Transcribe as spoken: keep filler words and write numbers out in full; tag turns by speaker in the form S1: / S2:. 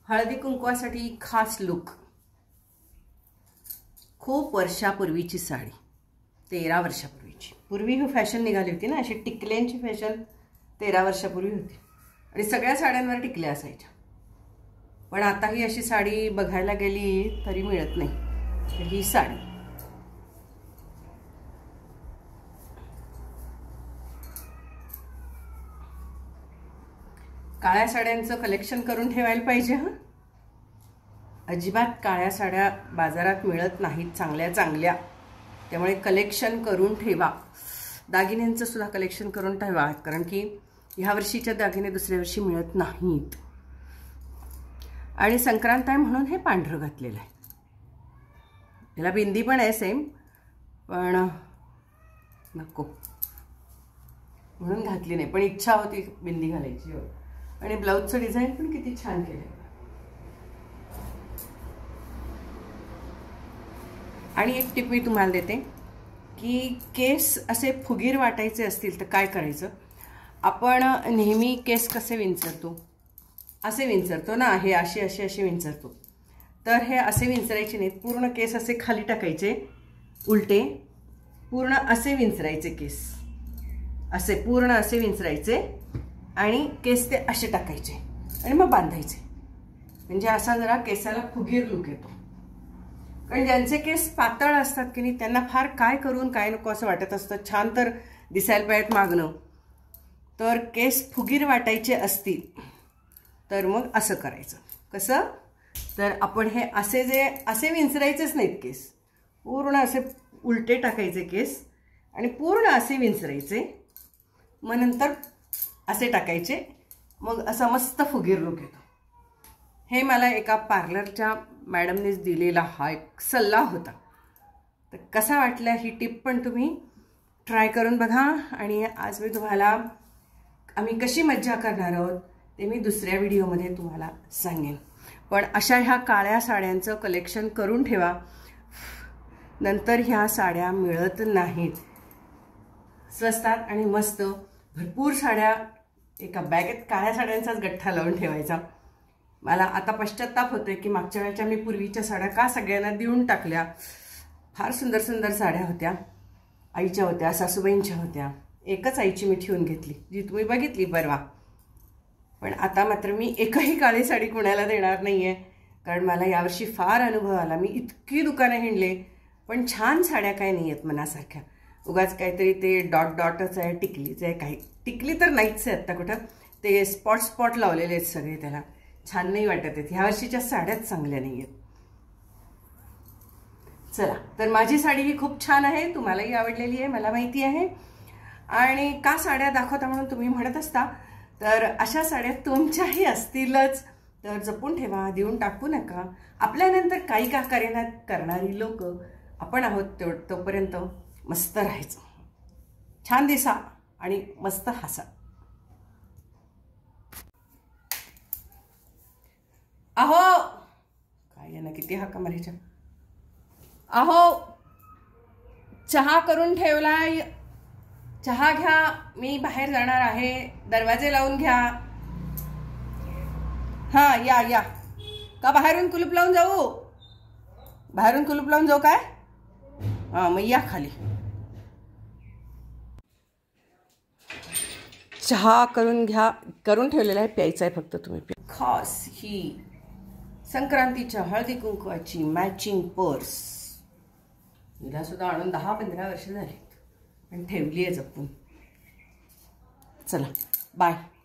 S1: हळदी कुंकवासाठी खास लुक. खूप वर्षापूर्वीची साडी, तेरा वर्षापूर्वीची. पूर्वी ही फॅशन निघाली होती ना, अशी टिकल्यांची फॅशन तेरा वर्षापूर्वी होती आणि सगळ्या साड्यांवर टिकल्या असायच्या. पण आता ही अशी साडी बघायला गेली तरी मिळत नाही. तर ही साडी काळ्या साड्यांचं कलेक्शन करून ठेवायला पाहिजे. हां, अजिबात काळ्या साड्या बाजारात मिळत नाहीत चांगल्या चांगल्या, त्यामुळे कलेक्शन करून ठेवा. दागिन्यांचं सुद्धा कलेक्शन करून ठेवा, कारण की ह्या वर्षीचे दागिने दुसऱ्या वर्षी मिळत नाहीत. आणि संक्रांत आहे म्हणून हे पांढरं घातलेलं आहे. याला बिंदी पण आहे सेम, पण नको म्हणून घातली नाही. पण इच्छा होती बिंदी घालायची. आणि ब्लाऊजचं डिझाईन पण किती छान केलं. आणि एक टिप मी तुम्हाला देते की केस असे फुगीर वाटायचे असतील तर काय करायचं. आपण नेहमी केस कसे विंचरतो, असे विंचरतो ना, हे असे असे असे विंचरतो. तर हे असे विंचरायचे नाहीत. पूर्ण केस असे खाली टाकायचे, उलटे पूर्ण असे विंचरायचे केस, असे पूर्ण असे विंचरायचे आणि केस ते असे टाकायचे आणि मग बांधायचे. म्हणजे असा जरा केसाला फुगीर लुक येतो. कारण ज्यांचे केस पातळ असतात की नाही, त्यांना फार काय करून काय नको असं वाटत असतं. छान तर दिसायला पाहिजेत मागणं. तर केस फुगीर वाटायचे असतील तर मग असं करायचं. कसं तर आपण हे असे जे असे विंचरायचेच नाहीत केस, पूर्ण असे उलटे टाकायचे केस आणि पूर्ण असे विंचरायचे. मग नंतर असे टाकायचे, मग असा मस्त फुगीर लुक येतो. हे मला एका पार्लरच्या मॅडमनेच दिलेला हा एक सल्ला होता. तर कसा वाटला ही टिप पण तुम्ही ट्राय करून बघा. आणि आज मी तुम्हाला आम्ही कशी मज्जा करणार आहोत ते मी दुसऱ्या व्हिडिओमध्ये तुम्हाला सांगेन. पण अशा ह्या काळ्या साड्यांचं कलेक्शन करून ठेवा, नंतर ह्या साड्या मिळत नाहीत. स्वस्तात आणि मस्त भरपूर साड्या एका बॅगेत काळ्या साड्यांचाच गठ्ठा लावून ठेवायचा. मला आता पश्चाताप होतोय की मागच्या वेळच्या मी पूर्वीच्या साड्या का सगळ्यांना देऊन टाकल्या. फार सुंदर सुंदर साड्या होत्या, आईच्या होत्या, सासूबाईंच्या होत्या. एकच आईची मी ठेवून घेतली, जी तुम्ही बघितली परवा. पण आता मात्र मी एकही काळी साडी कुणाला देणार नाही आहे, कारण मला यावर्षी फार अनुभव आला. मी इतकी दुकानं हिंडले, पण छान साड्या काय नाही आहेत मनासारख्या. उगाच काहीतरी ते डॉट डॉटच आहे, टिकलीच आहे. काही टिकली तर नाहीच आहे आत्ता कुठं, ते स्पॉट स्पॉट लावलेले आहेत सगळे, त्याला छान नाही वाटत आहेत. ह्या वर्षीच्या साड्याच चांगल्या नाही आहेत. चला, तर माझी साडी ही खूप छान आहे, तुम्हालाही आवडलेली आहे मला माहिती आहे. आणि का साड्या दाखवता म्हणून तुम्ही म्हणत असता, तर अशा साड्या तुमच्याही असतीलच, तर जपून ठेवा, देऊन टाकू नका. आपल्यानंतर काही का करेना करणारी लोक आपण आहोत, तो तोपर्यंत मस्त राहायचं, छान दिसा आणि मस्त हसा. अहो काय आहे ना, किती हाका मारायच्या. अहो चहा करून ठेवलाय, चहा घ्या, मी बाहेर जाणार आहे, दरवाजे लावून घ्या. हां या या. का बाहेरून कुलूप लावून जाऊ? बाहेरून कुलूप लावून जाऊ काय? हां मग या खाली. चहा करून घ्या, करून ठेवलेला आहे, प्यायचा आहे फक्त तुम्ही. खास ही संक्रांतीच्या हळदी कुंकवाची मॅचिंग पर्स. हिला सुद्धा आणून दहा पंधरा वर्ष झाली, पण ठेवली आहे जपून. चला बाय.